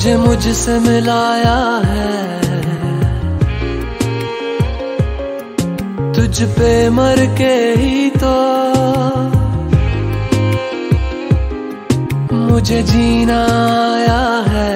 तुझे मुझसे मिलाया है, तुझ पे मर के ही तो मुझे जीना आया है।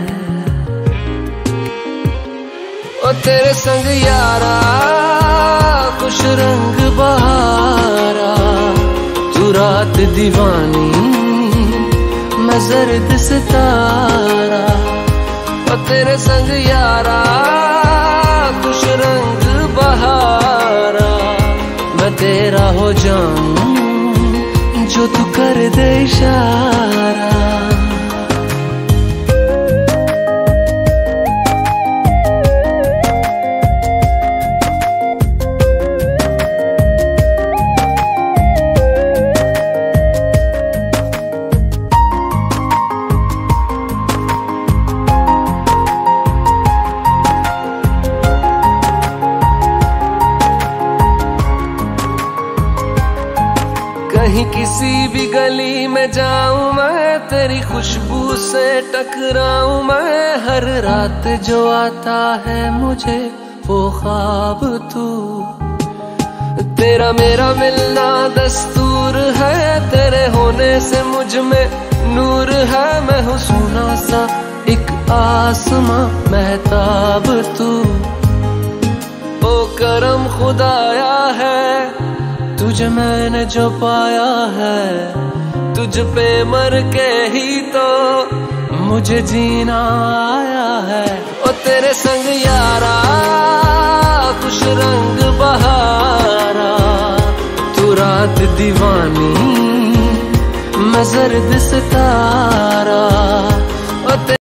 ओ तेरे संग यारा कुछ रंग बहारा, तू रात दीवानी मैं जर्द सितारा। ओ तेरे संग यारा कुछ रंग बहारा, मैं तेरा हो जाऊं जो तू कर दे इशारा। कहीं किसी भी गली में जाऊं मैं, तेरी खुशबू से टकराऊं मैं। हर रात जो आता है मुझे वो ख्वाब तू, तेरा मेरा मिलना दस्तूर है। तेरे होने से मुझ में नूर है, मैं हूँ सोना सा एक आसमां महताब तू। ओ करम खुदाया है तुझे मैंने जो पाया है, तुझ पे मर के ही तो मुझे जीना आया है। ओ तेरे संग यारा कुछ रंग बहारा, तू रात दीवानी मैं जर्द सितारा।